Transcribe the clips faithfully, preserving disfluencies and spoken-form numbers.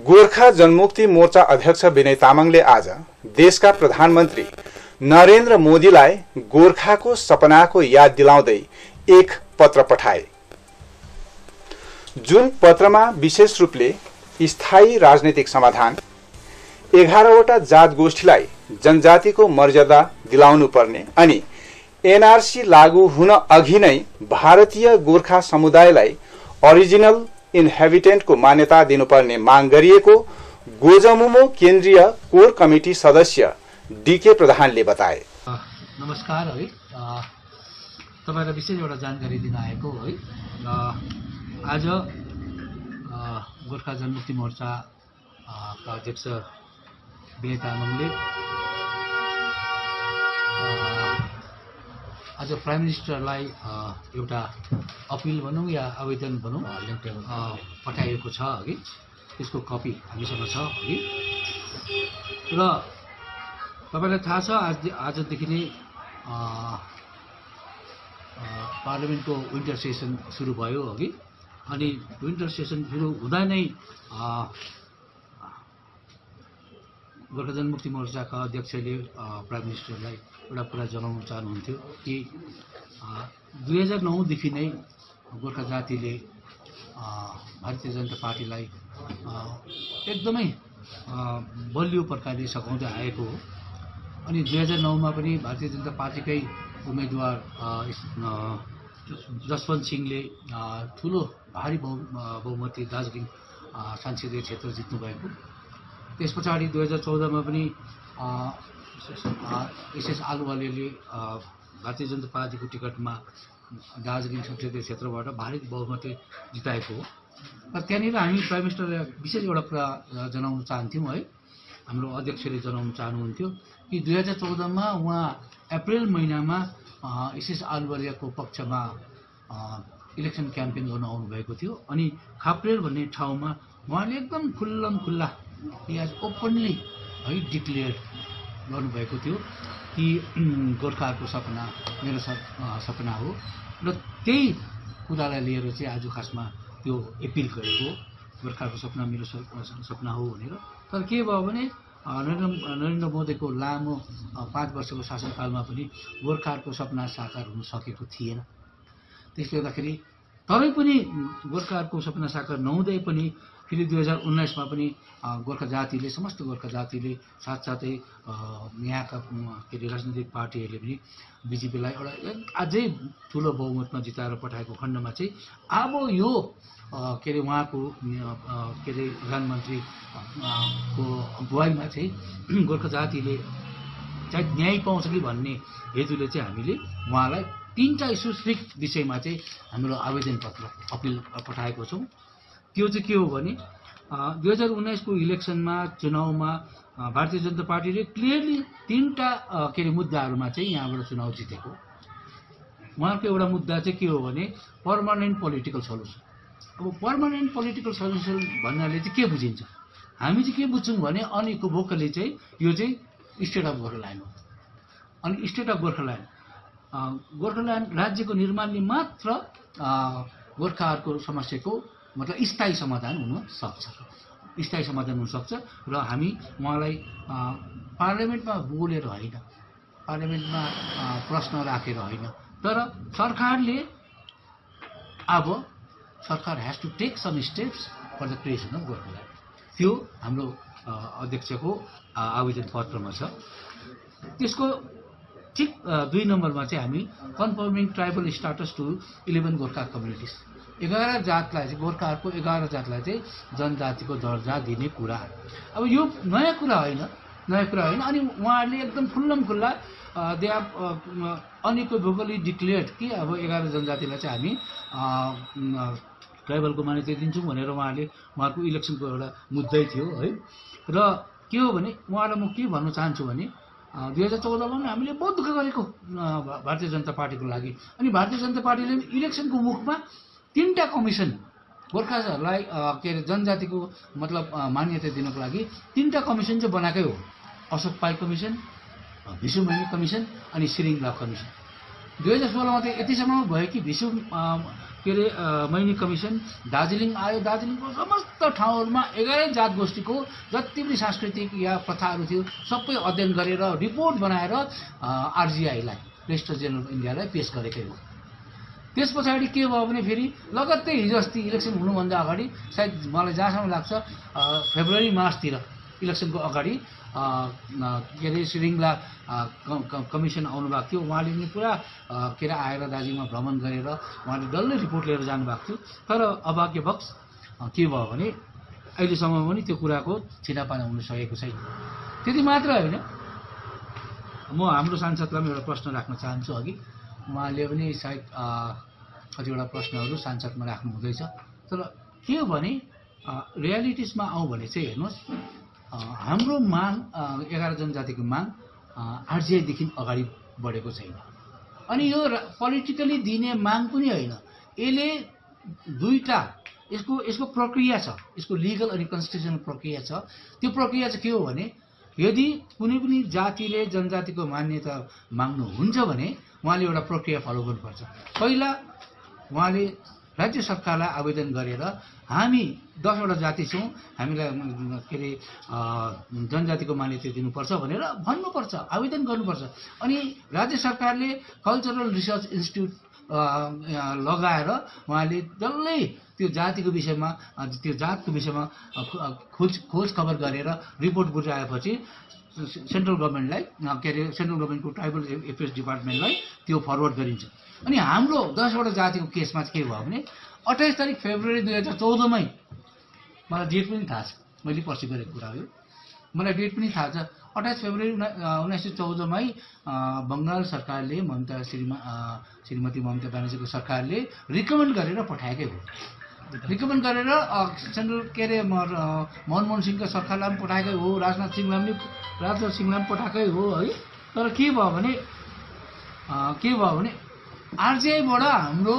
गोर्खा जनमुक्ति मोर्चा अध्यक्ष विनय तामाङले आज देशका प्रधानमन्त्री नरेन्द्र मोदीलाई गोर्खाको सपनाको याद दिलाउँदै एक पत्र पठाए। जुन पत्रमा विशेष रूपले स्थायी राजनीतिक समाधान, एघारवटा जात गोष्ठीलाई जनजातिको मर्यादा दिलाउनु पर्ने अनि एनआरसी लागू हुन अघि नै भारतीय गोर्खा समुदायलाई ओरिजिनल इन्हेबिटेन्टको मान्यता दिनुपर्ने माग गरिएको गोजमुमो केन्द्रीय कोर कमिटी सदस्य डीके प्रधानले बताए। नमस्कार है, तपाईलाई विशेष एउटा जानकारी दिन आएको है। आज गोर्खा जनमुक्ति मोर्चा का अध्यक्ष विनय तामाङले आज प्राइम मिनिस्टरलाई एउटा अपिल भनौँ या आवेदन भनौँ पठाइएको छ अघि, त्यसको कपी हामीसँग छ अघि। र तपाईलाई थाहा छ आज आजदेखि नै पार्लियामेन्टको विन्टर सेसन सुरु भयो अघि, अनि विन्टर सेसन सुरु हुँदा नै गोर्खा जनमुक्ति मोर्चाका अध्यक्षले प्राइम मिनिस्टरलाई एउटा कुरा जनाउन चाहनुहुन्थ्यो कि दुई हजार नौदेखि नै गोर्खा जातिले भारतीय जनता पार्टीलाई एकदमै बलियो प्रकारले सघाउँदै आएको हो। अनि दुई हजार नौमा पनि भारतीय जनता पार्टीकै उम्मेदवार जसवन्त सिंहले ठुलो भारी बहु बहुमती दार्जिलिङ संसदीय क्षेत्र जित्नु भएको। त्यस पछाडि दुई हजार चौधमा पनि एसएस आलुवालियाले भारतीय जनता पार्टीको टिकटमा दार्जिलिङ संसदीय क्षेत्रबाट भारी बहुमत जिताएको हो। र त्यहाँनिर हामी प्राइम मिनिस्टरलाई विशेष एउटा कुरा जनाउन चाहन्थ्यौँ है, हाम्रो अध्यक्षले जनाउन चाहनुहुन्थ्यो कि दुई हजार चौधमा उहाँ अप्रेल महिनामा एसएस आलुवालियाको पक्षमा इलेक्सन क्याम्पेन गर्न आउनुभएको थियो। अनि खाप्रेल भन्ने ठाउँमा उहाँले एकदम खुल्लम खुल्ला या ओपनली है डिक्लेयर गर्नुभएको थियो कि गोर्खाहरूको सपना मेरो सपना हो। र त्यही कुरालाई लिएर चाहिँ आज खासमा त्यो एपिल गरेको, गोर्खाको सपना मेरो सपना हो भनेर। तर के भयो भने नरेन्द्र नरेन्द्र मोदीको लामो पाँच वर्षको शासनकालमा पनि गोर्खाहरूको सपना साकार हुन सकेको थिएन। त्यसले गर्दाखेरि तरै पनि गोर्खाहरूको सपना साकार नहुँदै पनि फेरि दुई हजार उन्नाइसमा पनि गोर्खा जातिले समस्त गोर्खा जातिले साथसाथै यहाँका के अरे राजनीतिक पार्टीहरूले पनि बिजेपीलाई एउटा अझै ठुलो बहुमतमा जिताएर पठाएको खण्डमा चाहिँ अब यो के अरे उहाँको के अरे प्रधानमन्त्री को अगुवाईमा चाहिँ गोर्खा जातिले चाहिँ न्याय पाउँछ कि भन्ने हेतुले चाहिँ हामीले उहाँलाई तीनटा इस्युस्टिक विषयमा चाहिँ हाम्रो आवेदन पत्र अपिल पठाएको छौँ। त्यो चाहिँ के हो भने दुई हजार उन्नाइसको इलेक्सनमा चुनावमा भारतीय जनता पार्टीले क्लियरली तीनटा के अरे मुद्दाहरूमा चाहिँ यहाँबाट चुनाव जितेको। उहाँको एउटा मुद्दा चाहिँ के हो भने पर्मानेन्ट पोलिटिकल सल्युसन। अब पर्मानेन्ट पोलिटिकल सल्युसन भन्नाले चाहिँ के बुझिन्छ, हामी चाहिँ के बुझ्छौँ भने अनिको भोकले चाहिँ यो चाहिँ स्टेट अफ गोर्खाल्यान्ड हो। अनि स्टेट अफ गोर्खाल्यान्ड गोर्खाल्यान्ड राज्यको निर्माणले मात्र गोर्खाहरूको समस्याको मतलब स्थायी समाधान हुन सक्छ, स्थायी समाधान हुन सक्छ। र हामी उहाँलाई पार्लियामेन्टमा बोलेर होइन, पार्लियामेन्टमा प्रश्न राखेर होइन, तर सरकारले अब सरकार has to take some steps for the creation of Gorkhaland. त्यो हाम्रो अध्यक्षको आवेदन पत्रमा छ। त्यसको ठिक दुई नम्बरमा चाहिँ हामी confirming tribal status to eleven Gorkha communities, एघार जातलाई चाहिँ गोर्खाहरूको एघार जातलाई चाहिँ जनजातिको दर्जा दिने कुरा। अब यो नयाँ कुरा होइन, नयाँ कुरा होइन। अनि उहाँहरूले एकदम खुल्लम खुल्ला दे आर अनइक्वेभोकली डिक्लेयर्ड कि अब एघार जनजातिलाई चाहिँ हामी ट्राइबलको मान्यता दिन्छौँ भनेर उहाँहरूले, उहाँको इलेक्सनको एउटा मुद्दै थियो है। र के हो भने उहाँलाई म के भन्न चाहन्छु भने दुई हजार चौधमा पनि हामीले बहुत दुःख गरेको भारतीय जनता पार्टीको लागि। अनि भारतीय जनता पार्टीले इलेक्सनको मुखमा तीनटा कमिसन गोर्खाहरूलाई के अरे जनजातिको मतलब मान्यता दिनको लागि तीनटा कमिसन चाहिँ बनाएकै हो। अशोक पाई कमिसन, विश्वमणि कमिसन अनि सिरिङ ल कमिसन। दुई हजार सोह्रमा त यतिसम्म भयो कि भिसु के अरे मैनी कमिसन दार्जिलिङ आयो। दार्जिलिङको समस्त ठाउँहरूमा एघारै जात गोष्ठीको जति पनि सांस्कृतिक या प्रथाहरू थियो सबै अध्ययन गरेर रिपोर्ट बनाएर आरजिआईलाई रजिस्ट्रार जेनरल इन्डियालाई पेश गरेकै हो। त्यस पछाडि के भयो भने फेरि लगत्तै हिजो अस्ति इलेक्सन हुनुभन्दा अगाडि सायद मलाई जहाँसम्म लाग्छ फेब्रुअरी मार्चतिर इलेक्सनको अगाडि के अरे श्रीङ्गला कमिसन आउनुभएको थियो। उहाँले पनि पुरा के अरे आएर दार्जिलिङमा भ्रमण गरेर उहाँले डल्लै रिपोर्ट लिएर जानुभएको थियो। तर अभाग्यवश के भयो भने अहिलेसम्म पनि त्यो कुराको छिनापाना हुन सकेको छैन। त्यति मात्र होइन, म हाम्रो सांसदलाई पनि एउटा प्रश्न राख्न चाहन्छु। अघि उहाँले पनि सायद कतिवटा प्रश्नहरू सांसदमा राख्नु हुँदैछ। तर के हो भने रियालिटिजमा आउँ भने चाहिँ हेर्नुहोस्, हाम्रो माग एघार जनजातिको माग आरजिआईदेखि अगाडि बढेको छैन। अनि यो पोलिटिकली दिने माग पनि होइन, यसले दुईटा यसको यसको प्रक्रिया छ, यसको लिगल अनि कन्स्टिट्युसनल प्रक्रिया छ। त्यो प्रक्रिया चाहिँ के हो भने यदि कुनै पनि जातिले जनजातिको मान्यता माग्नुहुन्छ भने उहाँले एउटा प्रक्रिया फलो गर्नुपर्छ। पहिला उहाँले राज्य सरकारलाई आवेदन गरेर हामी दसवटा जाति छौँ, हामीलाई के अरे जनजातिको मान्यता दिनुपर्छ भनेर भन्नुपर्छ, आवेदन गर्नुपर्छ। अनि राज्य सरकारले कल्चरल रिसर्च इन्स्टिट्युट लगाएर उहाँले डल्लै त्यो जातिको विषयमा त्यो जातको विषयमा खोज खोज खबर गरेर रिपोर्ट बुझाएपछि सेन्ट्रल गभर्मेन्टलाई के अरे सेन्ट्रल गभर्मेन्टको ट्राइबल एफेयर्स डिपार्टमेन्टलाई त्यो फरवर्ड गरिन्छ। अनि हाम्रो दसवटा जातिको केसमा चाहिँ के भयो भने अट्ठाइस तारिक फेब्रुअरी दुई हजार चौधमै मलाई डेट पनि थाहा छ, मैले पर्सि गरेको कुरा हो यो, मलाई डेट पनि थाहा छ। अट्ठाइस फेब्रुअरी उन्नाइस सय चौधमै बङ्गाल सरकारले ममता श्रीमा श्रीमती ममता ब्यानर्जीको सरकारले रिकमेन्ड गरेर पठाएकै हो। रिकमेन्ड गरेर सेन्ट्रल के अरे मनमोहन सिंहको सरकारलाई पनि पठाएकै हो, राजनाथ सिंहलाई पनि राजनाथ सिंहलाई पनि पठाएकै हो है। तर के भयो भने के भयो भने आरजिआईबाट हाम्रो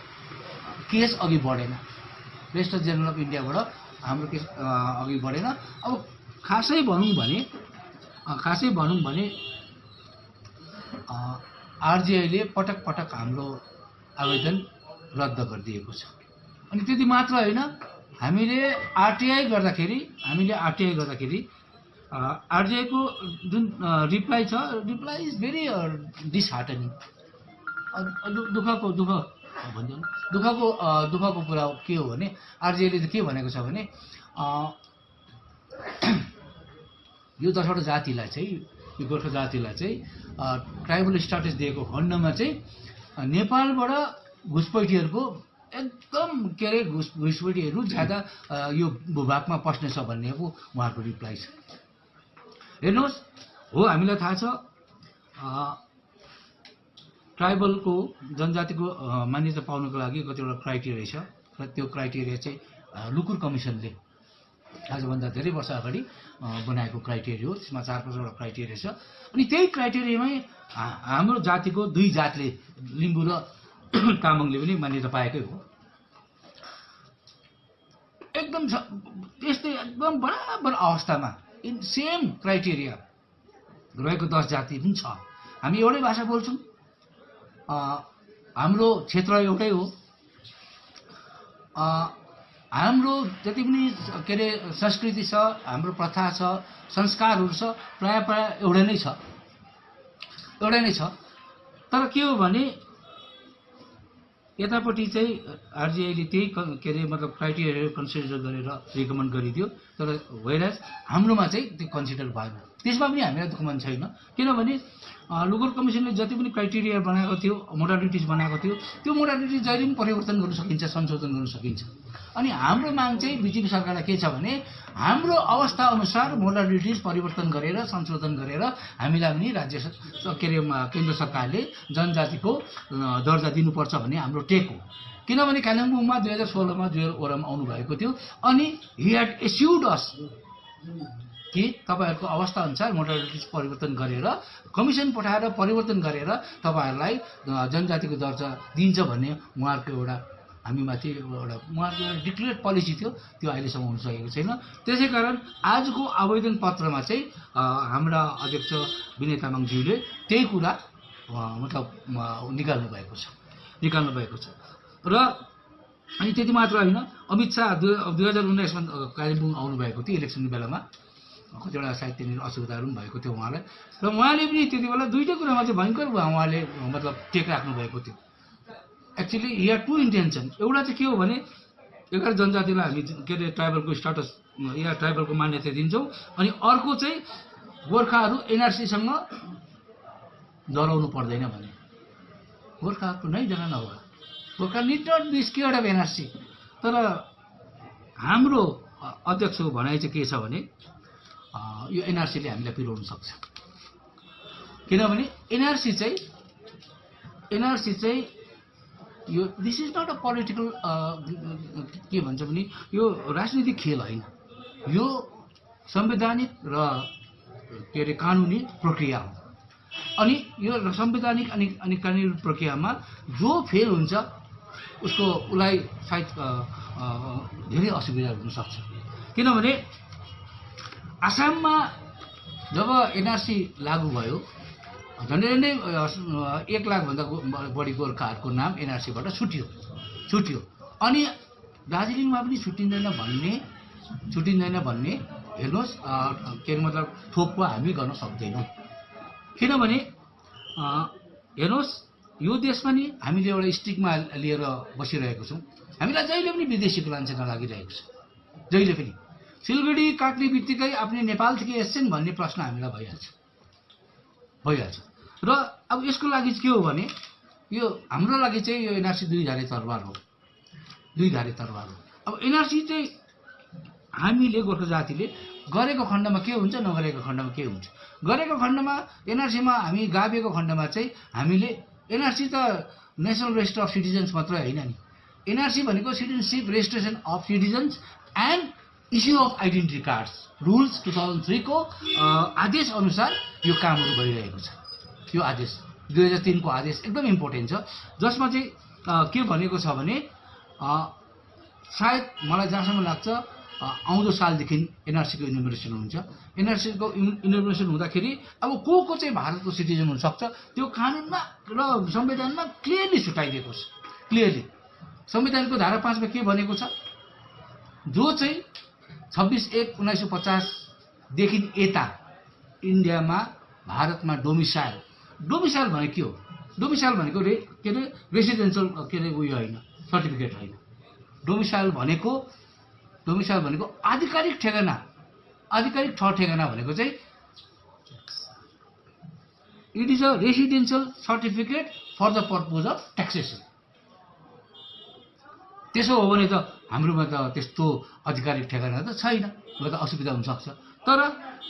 केस अघि बढेन, रजिस्ट्रार जेनरल अफ इन्डियाबाट हाम्रो केस अघि बढेन। अब खासै भनौँ भने खासै भनौँ भने आरजिआईले पटक पटक हाम्रो आवेदन रद्द गरिदिएको छ। अनि त्यति मात्र होइन, हामीले आरटिआई गर्दाखेरि हामीले आरटिआई गर्दाखेरि आरजिआईको जुन रिप्लाई छ, रिप्लाई इज भेरी डिसहार्टनिङ। दुःखको दुःख भनिदिनु दुःखको दुःखको कुरा के हो भने आरजिआईले चाहिँ के भनेको छ भने यो दसवटा जातिलाई चाहिँ यो गोर्खा जातिलाई चाहिँ ट्राइबल स्ट्याटस दिएको खण्डमा चाहिँ नेपालबाट घुसपैठीहरूको एकदम के अरे घुस घुसपैठीहरू ज्यादा यो भूभागमा पस्नेछ भन्ने पो उहाँको रिप्लाई छ। हेर्नुहोस्, हो हामीलाई थाहा छ ट्राइबलको जनजातिको मान्यता पाउनको लागि कतिवटा क्राइटेरिया छ र त्यो क्राइटेरिया चाहिँ लुकुर कमिसनले आजभन्दा धेरै वर्ष अगाडि बनाएको क्राइटेरिया हो। त्यसमा चार पाँचवटा क्राइटेरिया छ। अनि त्यही क्राइटेरियामै हाम्रो जातिको दुई जातले लिम्बू र तामाङले पनि मान्यता पाएकै हो। एकदम त्यस्तै एकदम बराबर अवस्थामा इन सेम क्राइटेरिया रहेको दस जाति पनि छ। हामी एउटै भाषा बोल्छौँ, हाम्रो क्षेत्र एउटै हो, हाम्रो जति पनि के अरे संस्कृति छ, हाम्रो प्रथा छ, संस्कारहरू छ, प्रायः प्रायः एउटै नै छ एउटै नै छ। तर के हो भने यतापट्टि चाहिँ आरजिआईले त्यही के अरे मतलब क्राइटेरिया कन्सिडर गरेर रिकमेन्ड गरिदियो, तर वेरएज हाम्रोमा चाहिँ त्यो कन्सिडर भएन। त्यसमा पनि हामीलाई दुःख मन छैन, किनभने लुकुर कमिसनले जति पनि क्राइटेरिया बनाएको थियो, मोडालिटिज बनाएको थियो, त्यो मोडालिटिज जहिले पनि परिवर्तन गर्न सकिन्छ, संशोधन गर्न सकिन्छ। अनि हाम्रो माग चाहिँ बिजेपी सरकारलाई के छ भने हाम्रो अवस्था अनुसार मोडालिटिज परिवर्तन गरेर संशोधन गरेर हामीलाई पनि राज्य के अरे केन्द्र सरकारले जनजातिको दर्जा दिनुपर्छ भन्ने हाम्रो टेक हो। किनभने कालिम्पोङमा दुई हजार सोह्रमा जुएल ओरम आउनुभएको थियो अनि हि ह्याड एस्युर्ड अस कि तपाईँहरूको अवस्था अनुसार मोडालिटिज परिवर्तन गरेर कमिसन पठाएर परिवर्तन गरेर तपाईँहरूलाई जनजातिको दर्जा दिन्छ भन्ने उहाँहरूको एउटा हामीमाथि एउटा उहाँहरूको एउटा डिक्लेयर्ड पोलिसी थियो, त्यो अहिलेसम्म हुन सकेको छैन। त्यसै कारण आजको आवेदन पत्रमा चाहिँ हाम्रा अध्यक्ष विनय तामाङज्यूले त्यही कुरा मतलब निकाल्नु भएको छ निकाल्नु भएको छ र अनि त्यति मात्र होइन अमित शाह दुई हजार उन्नाइसमा कालिम्पोङ आउनुभएको थियो इलेक्सनको बेलामा कतिवटा सायद त्यहाँनिर असुविधाहरू पनि भएको थियो उहाँलाई र उहाँले पनि त्यति बेला दुईटै कुरामा चाहिँ भयङ्कर उहाँले मतलब टेक राख्नु भएको थियो एक्चुअली यहाँ टु इन्टेन्सन एउटा चाहिँ के हो भने एघार जनजातिलाई हामी के अरे ट्राइबलको स्टाटस या ट्राइबलको मान्यता दिन्छौँ अनि अर्को चाहिँ गोर्खाहरू एनआरसीसँग जलाउनु पर्दैन भने गोर्खाहरूको नै जना नहोला Gorkha need not be scared of NRC तर हाम्रो अध्यक्षको भनाइ चाहिँ के छ भने यो एनआरसीले हामीलाई पिरोउन सक्छ किनभने एनआरसी चाहिँ एनआरसी चाहिँ यो this is not a political के भन्छ भने यो राजनीतिक खेल होइन यो संवैधानिक र के अरे कानुनी प्रक्रिया हो अनि यो संवैधानिक अनि अनि कानुनी प्रक्रियामा जो फेल हुन्छ उसको उसलाई सायद धेरै असुविधा हुन सक्छ किनभने आसाममा जब एनआरसी लागू भयो झन्डै झन्डै एक लाखभन्दा बढी गोर्खाहरूको नाम एनआरसीबाट छुट्यो छुट्यो अनि दार्जिलिङमा पनि छुट्टिँदैन भन्ने छुट्टिँदैन भन्ने हेर्नुहोस् के अरे मतलब थोपको हामी गर्न सक्दैनौँ किनभने हेर्नुहोस् यो देशमा नि हामीले एउटा स्टिकमा लिएर बसिरहेको छौँ हामीलाई जहिले पनि विदेशीको लान्छे नलागिरहेको छ जहिले पनि सिलगढी काट्ने बित्तिकै आफ्नो नेपालदेखि एसछन् भन्ने प्रश्न हामीलाई भइहाल्छ भइहाल्छ र अब यसको लागि के हो भने यो हाम्रो लागि चाहिँ यो एनआरसी दुई धारे तरवार हो दुई धारे तरवार हो अब एनआरसी चाहिँ हामीले गोर्खा जातिले गरेको खण्डमा के हुन्छ नगरेको खण्डमा के हुन्छ गरेको खण्डमा एनआरसीमा हामी गाभिएको खण्डमा चाहिँ हामीले एनआरसी त नेसनल रेजिस्टर अफ सिटिजन्स मात्रै होइन नि एनआरसी भनेको citizenship registration of citizens and issue of identity cards rules two thousand थ्रीको आदेश अनुसार यो कामहरू भइरहेको छ यो आदेश दुई हजार तिनको आदेश एकदम इम्पोर्टेन्ट छ जसमा चाहिँ के भनेको छ भने सायद मलाई जहाँसम्म लाग्छ आउँदो सालदेखि एनआरसीको इनोभेसन हुन्छ एनआरसीको इनोभेसन हुँदाखेरि अब को को चाहिँ भारतको सिटिजन हुनसक्छ त्यो कानुनमा र संविधानमा क्लियरली छुट्याइदिएको छ क्लियरली संविधानको धारा पाँचमा के भनेको छ जो चाहिँ छब्बिस एक उन्नाइस सौ पचासदेखि यता इन्डियामा भारतमा डोमिसाइल डोमिसाइल भनेको के हो डोमिसाइल भनेको रे के अरे रेसिडेन्सियल के अरे उयो होइन सर्टिफिकेट होइन डोमिसाइल भनेको डोमिसाइल भनेको आधिकारिक ठेगाना आधिकारिक ठहर ठेगाना भनेको चाहिँ it is a residential certificate for the purpose of taxation त्यसो हो भने त हाम्रोमा त त्यस्तो आधिकारिक ठेगाना त छैन र त असुविधा हुनसक्छ तर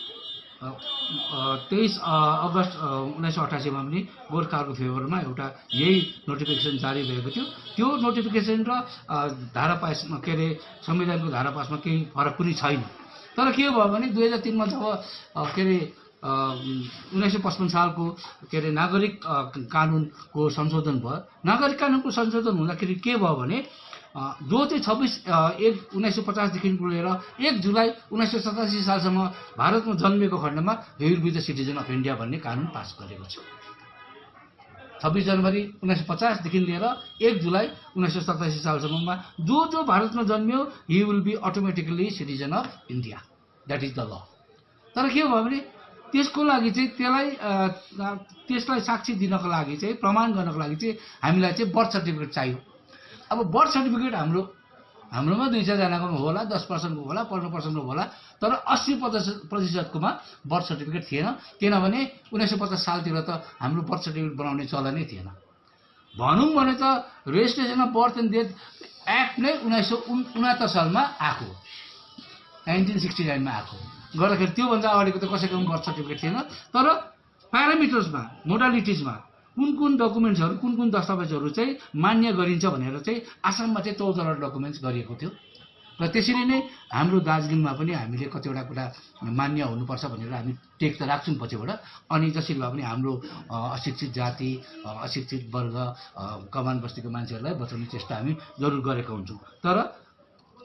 तेइस अगस्त उन्नाइस सौ अठासीमा पनि गोर्खाहरूको फेभरमा एउटा यही नोटिफिकेसन जारी भएको थियो त्यो नोटिफिकेसन र धारा पासमा के अरे संविधानको धारा पासमा केही फरक पनि छैन तर के भयो भने दुई हजार तिनमा जब के अरे उन्नाइस सौ पचपन्न सालको के अरे नागरिक कानुनको संशोधन भयो नागरिक कानुनको संशोधन हुँदाखेरि के भयो भने जो चाहिँ छब्बिस एक उन्नाइस सौ पचासदेखिको लिएर एक जुलाई उन्नाइस सौ सतासी सालसम्म भारतमा जन्मेको खण्डमा he will be the citizen of India भन्ने कानुन पास गरेको छ छब्बिस जनवरी उन्नाइस सौ पचासदेखि लिएर एक जुलाई उन्नाइस सौ सतासी सालसम्ममा जो जो भारतमा जन्मियो he will be automatically citizen of India that is the law तर के भयो भने त्यसको लागि चाहिँ त्यसलाई त्यसलाई साक्षी दिनको लागि चाहिँ प्रमाण गर्नको लागि चाहिँ हामीलाई चाहिँ बर्थ सर्टिफिकेट चाहियो अब बर्थ सर्टिफिकेट हाम्रो हाम्रोमा दुई चारजनाको होला दस पर्सेन्टको होला पन्ध्र पर्सेन्टको होला तर अस्सी प्रतिशतकोमा बर्थ सर्टिफिकेट थिएन किनभने उन्नाइस सौ पचास सालतिर त हाम्रो बर्थ सर्टिफिकेट बनाउने चलनै थिएन भनौँ भने त registration of birth and death act नै उन्नाइस सौ उनात्तर सालमा आएको नाइन्टिन सिक्सटी नाइनमा आएको गर्दाखेरि त्योभन्दा अगाडिको त कसैको पनि बर्थ सर्टिफिकेट थिएन तर प्यारामिटर्समा मोडालिटिजमा कुन कुन डकुमेन्ट्सहरू कुन कुन दस्तावेजहरू चाहिँ मान्य गरिन्छ भनेर चाहिँ आसाममा चाहिँ चौधवटा डकुमेन्ट्स गरिएको थियो र त्यसरी नै हाम्रो दार्जिलिङमा पनि हामीले कतिवटा कुरा मान्य हुनुपर्छ भनेर हामी टेक त राख्छौँ पछिबाट अनि जसरी भए पनि हाम्रो अशिक्षित जाति अशिक्षित वर्ग कमान बस्तीको मान्छेहरूलाई बचाउने चेष्टा हामी जरुर गरेका हुन्छौँ तर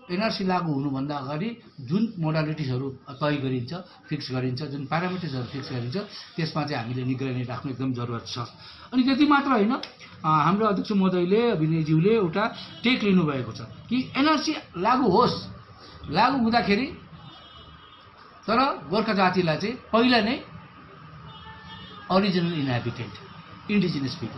एनआरसी लागू हुनुभन्दा अगाडि जुन मोडालिटिजहरू तय गरिन्छ, फिक्स गरिन्छ, जुन प्यारामिटर्सहरू फिक्स गरिन्छ, त्यसमा चाहिँ हामीले निगरानी राख्नु एकदम जरुरत छ। अनि त्यति मात्र होइन, हाम्रो अध्यक्ष महोदयले विनयज्यूले एउटा टेक लिनुभएको छ कि एनआरसी लागू होस्, लागू हुँदाखेरि तर गोर्खा जातिलाई चाहिँ पहिला नै ओरिजिनल इन्हेबिटेन्ट इन्डिजिनियस पिपल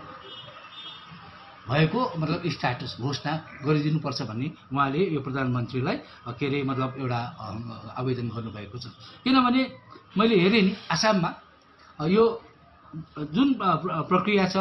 भएको मतलब स्ट्याटस घोषणा गरिदिनुपर्छ भन्ने उहाँले यो प्रधानमन्त्रीलाई के अरे मतलब एउटा आवेदन गर्नुभएको छ। किनभने मैले हेरेँ नि आसाममा यो जुन प्रक्रिया छ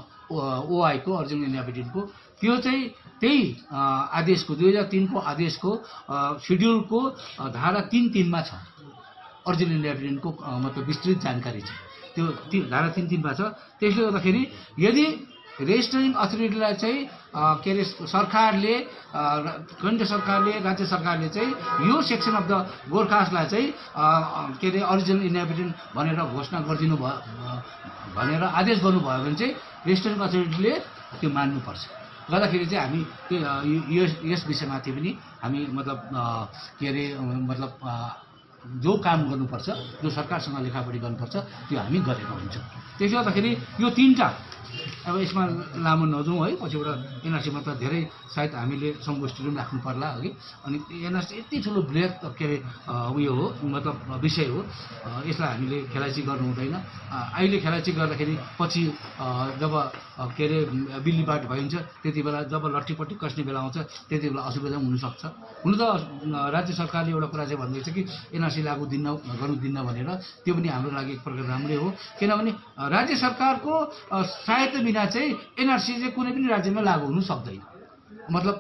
ओआईको ओरिजिनल इन्हेबिटेन्टको, त्यो चाहिँ त्यही आदेशको दुई हजार तिनको आदेशको सिड्युलको धारा तिन तिनमा छ। ओरिजिनल इन्हेबिटेन्टको मतलब विस्तृत जानकारी छ, त्यो धारा तिन तिनमा छ। त्यसले गर्दाखेरि यदि रेजिस्टरिङ अथोरिटीलाई चाहिँ के अरे सरकारले केन्द्र सरकारले राज्य सरकारले चाहिँ यो सेक्सन अफ द गोर्खासलाई चाहिँ के अरे ओरिजिनल इन्हेबिटेन्ट भनेर घोषणा गरिदिनु भयो भनेर आदेश गर्नुभयो भने चाहिँ रेजिस्टरिङ अथोरिटीले त्यो मान्नुपर्छ। गर्दाखेरि चाहिँ हामी त्यो यस विषयमाथि पनि हामी मतलब के अरे मतलब जो काम गर्नुपर्छ, जो सरकारसँग लेखापढी गर्नुपर्छ, त्यो हामी गरेको हुन्छ। त्यसले गर्दाखेरि यो तिनवटा अब यसमा लामो नजाउँ है, पछिबाट एनआरसीमा त धेरै सायद हामीले सङ्गोष्ठीहरू पनि राख्नु पर्ला अघि। अनि एनआरसी यति ठुलो बृहत के अरे उयो हो मतलब विषय हो, यसलाई हामीले खेलाइँची गर्नु हुँदैन। अहिले खेलाइँची गर्दाखेरि पछि जब के अरे बिल्लीबाट भइन्छ त्यति बेला जब लट्ठीपट्टि कस्ने बेला आउँछ त्यति बेला असुविधा पनि हुनसक्छ। हुन त राज्य सरकारले एउटा कुरा चाहिँ भन्दैछ कि एनआरसी लागू दिन्न गर्नु दिन्न भनेर, त्यो पनि हाम्रो लागि एक प्रकार राम्रै हो। किनभने राज्य सरकारको सहायता बिना चाहिँ एनआरसी चाहिँ कुनै पनि राज्यमा लागू हुनु सक्दैन। मतलब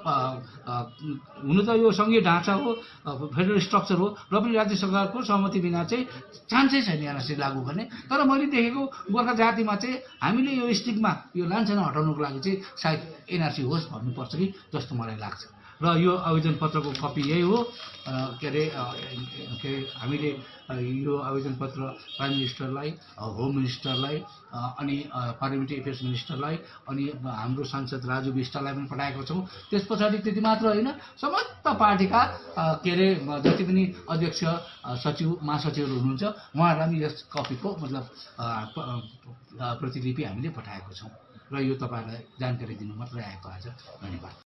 हुनु त यो सङ्घीय ढाँचा हो, फेडरल स्ट्रक्चर हो, र पनि राज्य सरकारको सहमति बिना चाहिँ चान्सै छैन एनआरसी लागू गर्ने। तर मैले देखेको गोर्खा जातिमा चाहिँ हामीले यो स्टिगमा यो लान्छना हटाउनुको लागि चाहिँ सायद एनआरसी होस् भन्नुपर्छ कि जस्तो मलाई लाग्छ। र यो आवेदन पत्रको कपी यही हो के अरे के हामीले यो आवेदन पत्र प्राइम मिनिस्टरलाई, होम मिनिस्टरलाई, अनि पार्लियामेन्ट्री एफेयर्स मिनिस्टरलाई, अनि हाम्रो सांसद राजु विष्टलाई पनि पठाएको छौँ। त्यस पछाडि त्यति मात्र होइन, समस्त पार्टीका के अरे जति पनि अध्यक्ष सचिव महासचिवहरू हुनुहुन्छ उहाँहरूलाई पनि यस कपीको मतलब प्रतिलिपि हामीले पठाएको छौँ। र यो तपाईँहरूलाई जानकारी दिनु मात्रै आएको आज। धन्यवाद।